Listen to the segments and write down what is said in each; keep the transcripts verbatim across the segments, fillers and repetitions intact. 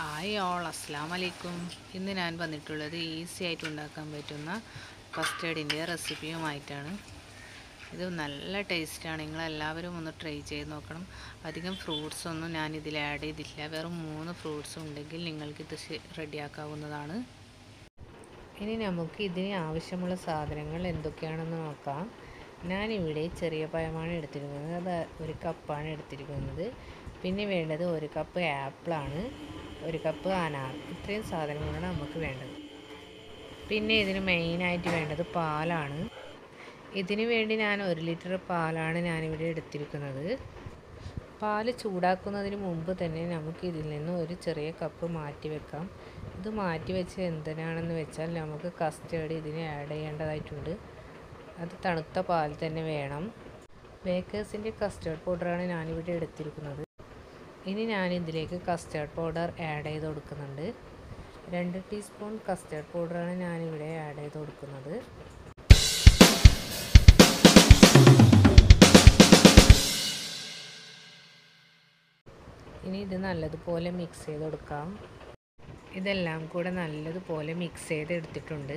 Hi all, അസ്സാം വലൈക്കും. ഇന്ന് ഞാൻ വന്നിട്ടുള്ളത് ഈസി ആയിട്ട് ഉണ്ടാക്കാൻ പറ്റുന്ന കസ്റ്റേർഡിൻ്റെ റെസിപ്പിയുമായിട്ടാണ്. ഇത് നല്ല ടേസ്റ്റാണ്. നിങ്ങളെല്ലാവരും ഒന്ന് ട്രൈ ചെയ്ത് നോക്കണം. അധികം ഫ്രൂട്ട്സ് ഒന്നും ഞാൻ ഇതിൽ ആഡ് ചെയ്തിട്ടില്ല. വെറും മൂന്ന് ഫ്രൂട്ട്സ് ഉണ്ടെങ്കിൽ നിങ്ങൾക്കിത് റെഡിയാക്കാവുന്നതാണ്. ഇനി നമുക്ക് ഇതിന് ആവശ്യമുള്ള സാധനങ്ങൾ എന്തൊക്കെയാണെന്ന് നോക്കാം. ഞാനിവിടെ ചെറിയ പഴമാണ് എടുത്തിരിക്കുന്നത്. അത് ഒരു കപ്പാണ് എടുത്തിരിക്കുന്നത്. പിന്നെ വേണ്ടത് ഒരു കപ്പ് ആപ്പിളാണ്, ഒരു കപ്പ് അനാർ. ഇത്രയും സാധനങ്ങളാണ് നമുക്ക് വേണ്ടത്. പിന്നെ ഇതിന് മെയിനായിട്ട് വേണ്ടത് പാലാണ്. ഇതിനു വേണ്ടി ഞാൻ ഒരു ലിറ്റർ പാലാണ് ഞാനിവിടെ എടുത്തിരിക്കുന്നത്. പാല് ചൂടാക്കുന്നതിന് മുമ്പ് തന്നെ നമുക്ക് ഇതിൽ നിന്ന് ഒരു ചെറിയ കപ്പ് മാറ്റി വെക്കാം. ഇത് മാറ്റി വെച്ച് എന്തിനാണെന്ന് വെച്ചാൽ നമുക്ക് കസ്റ്റേർഡ് ഇതിന് ആഡ് ചെയ്യേണ്ടതായിട്ടുണ്ട്. അത് തണുത്ത പാൽ തന്നെ വേണം. ബേക്കേഴ്സിൻ്റെ കസ്റ്റേർഡ് പൗഡറാണ് ഞാനിവിടെ എടുത്തിരിക്കുന്നത്. ഇനി ഞാൻ ഇതിലേക്ക് കസ്റ്റേർഡ് പൗഡർ ആഡ് ചെയ്ത് കൊടുക്കുന്നുണ്ട്. രണ്ട് ടീസ്പൂൺ കസ്റ്റേർഡ് പൗഡറാണ് ഞാനിവിടെ ആഡ് ചെയ്ത് കൊടുക്കുന്നത്. ഇനി ഇത് നല്ലതുപോലെ മിക്സ് ചെയ്ത് കൊടുക്കാം. ഇതെല്ലാം കൂടെ നല്ലതുപോലെ മിക്സ് ചെയ്ത് എടുത്തിട്ടുണ്ട്.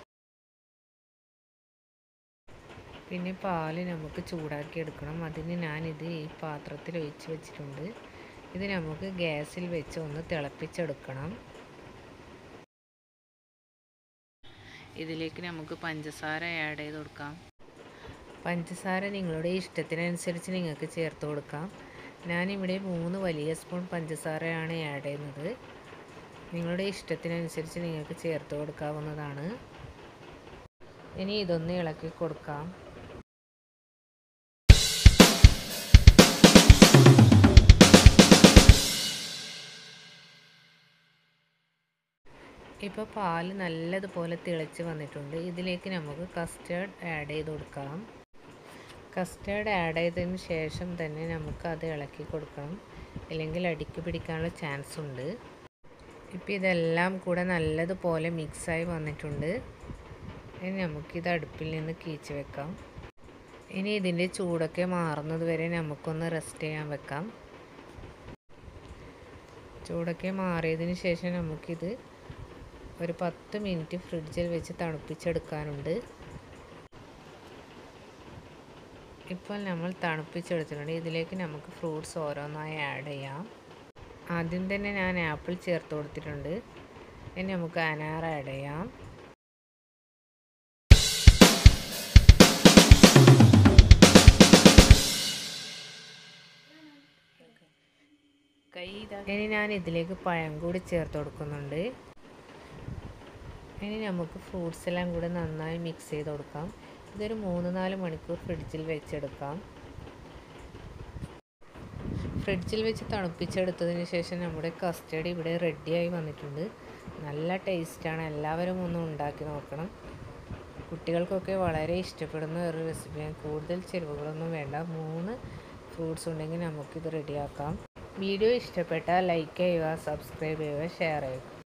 പിന്നെ പാല് നമുക്ക് ചൂടാക്കി എടുക്കണം. അതിന് ഞാനിത് ഈ പാത്രത്തിൽ ഒഴിച്ച് വെച്ചിട്ടുണ്ട്. ഇത് നമുക്ക് ഗ്യാസിൽ വെച്ച് ഒന്ന് തിളപ്പിച്ചെടുക്കണം. ഇതിലേക്ക് നമുക്ക് പഞ്ചസാര ആഡ് ചെയ്ത് കൊടുക്കാം. പഞ്ചസാര നിങ്ങളുടെ ഇഷ്ടത്തിനനുസരിച്ച് നിങ്ങൾക്ക് ചേർത്ത് കൊടുക്കാം. ഞാനിവിടെ മൂന്ന് വലിയ സ്പൂൺ പഞ്ചസാരയാണ് ആഡ് ചെയ്യുന്നത്. നിങ്ങളുടെ ഇഷ്ടത്തിനനുസരിച്ച് നിങ്ങൾക്ക് ചേർത്ത് കൊടുക്കാവുന്നതാണ്. ഇനി ഇതൊന്ന് ഇളക്കി കൊടുക്കാം. ഇപ്പോൾ പാല് നല്ലതുപോലെ തിളച്ച് വന്നിട്ടുണ്ട്. ഇതിലേക്ക് നമുക്ക് കസ്റ്റേർഡ് ആഡ് ചെയ്ത് കൊടുക്കാം. കസ്റ്റേർഡ് ആഡ് ചെയ്തതിന് ശേഷം തന്നെ നമുക്ക് അത് ഇളക്കി കൊടുക്കണം, അല്ലെങ്കിൽ അടിക്ക് പിടിക്കാനുള്ള ചാൻസ് ഉണ്ട്. ഇപ്പോൾ ഇതെല്ലാം കൂടെ നല്ലതുപോലെ മിക്സായി വന്നിട്ടുണ്ട്. ഇനി നമുക്കിത് അടുപ്പിൽ നിന്ന് കീച്ച് വെക്കാം. ഇനി ഇതിൻ്റെ ചൂടൊക്കെ മാറുന്നത് വരെ നമുക്കൊന്ന് റെസ്റ്റ് ചെയ്യാൻ വെക്കാം. ചൂടൊക്കെ മാറിയതിന് ശേഷം നമുക്കിത് ഒരു പത്ത് മിനിറ്റ് ഫ്രിഡ്ജിൽ വെച്ച് തണുപ്പിച്ചെടുക്കാനുണ്ട്. ഇപ്പോൾ നമ്മൾ തണുപ്പിച്ചെടുത്തിട്ടുണ്ട്. ഇതിലേക്ക് നമുക്ക് ഫ്രൂട്ട്സ് ഓരോന്നായി ആഡ് ചെയ്യാം. ആദ്യം തന്നെ ഞാൻ ആപ്പിൾ ചേർത്ത് കൊടുത്തിട്ടുണ്ട്. ഇനി നമുക്ക് അനാർ ആഡ് ചെയ്യാം. ഇനി ഞാൻ ഇതിലേക്ക് പഴം കൂടി ചേർത്ത് കൊടുക്കുന്നുണ്ട്. ഇനി നമുക്ക് ഫ്രൂട്ട്സ് എല്ലാം കൂടെ നന്നായി മിക്സ് ചെയ്ത് കൊടുക്കാം. ഇതൊരു മൂന്ന് നാല് മണിക്കൂർ ഫ്രിഡ്ജിൽ വെച്ചെടുക്കാം. ഫ്രിഡ്ജിൽ വെച്ച് തണുപ്പിച്ചെടുത്തതിന് ശേഷം നമ്മുടെ കസ്റ്റേർഡ് ഇവിടെ റെഡിയായി വന്നിട്ടുണ്ട്. നല്ല ടേസ്റ്റാണ്. എല്ലാവരും ഒന്ന് ഉണ്ടാക്കി നോക്കണം. കുട്ടികൾക്കൊക്കെ വളരെ ഇഷ്ടപ്പെടുന്ന ഒരു റെസിപ്പിയാണ്. കൂടുതൽ ചേരുവകളൊന്നും വേണ്ട. മൂന്ന് ഫ്രൂട്ട്സ് ഉണ്ടെങ്കിൽ നമുക്കിത് റെഡിയാക്കാം. വീഡിയോ ഇഷ്ടപ്പെട്ടാൽ ലൈക്ക് ചെയ്യുക, സബ്സ്ക്രൈബ് ചെയ്യുക, ഷെയർ ചെയ്യുക.